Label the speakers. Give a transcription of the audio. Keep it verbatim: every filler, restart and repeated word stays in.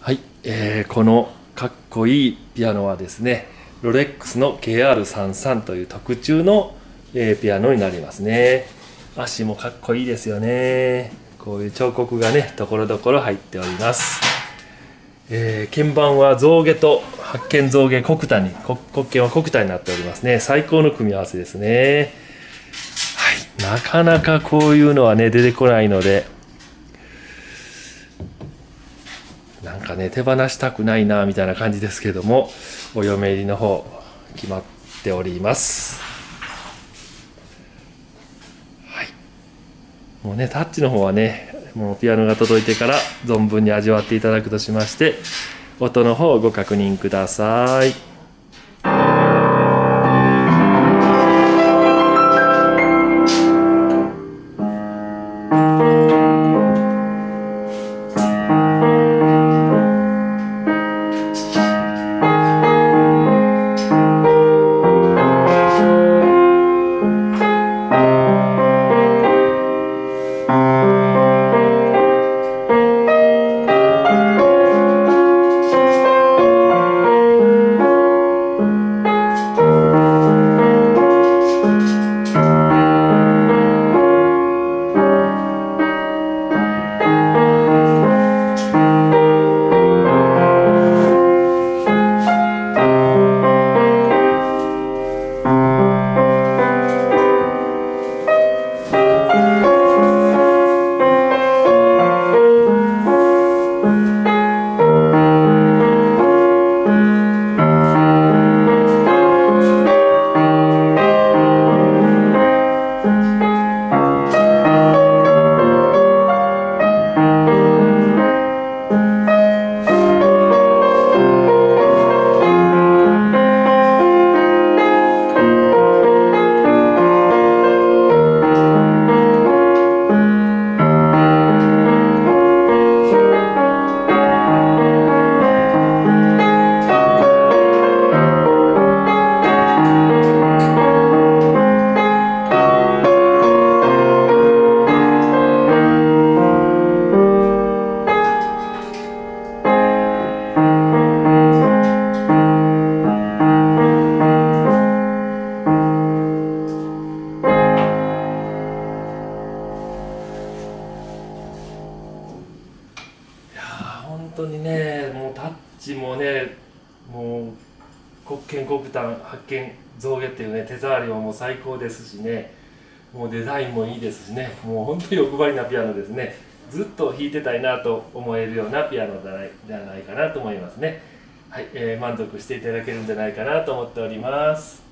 Speaker 1: はい、えーこのかっこいいピアノはですね、ロレックスの ケーアールさんじゅうさん という特注の、えーピアノになりますね。足もかっこいいですよね。こういう彫刻がね、ところどころ入っております。えー鍵盤は象牙と白鍵象牙黒谷、黒黒鍵は黒谷になっておりますね。最高の組み合わせですね。はい、なかなかこういうのはね、出てこないので、なんかね、手放したくないなみたいな感じですけども、お嫁入りの方決まっております。はい、もうね、タッチの方はね、もうピアノが届いてから存分に味わっていただくとしまして、音の方をご確認ください。本当にね、もうタッチもね、もう黒鍵黒炭白鍵象牙っていうね、手触りももう最高ですしね、もうデザインもいいですしね、もう本当に欲張りなピアノですね。ずっと弾いてたいなと思えるようなピアノじゃないじゃないかなと思いますね。はい、えー満足していただけるんじゃないかなと思っております。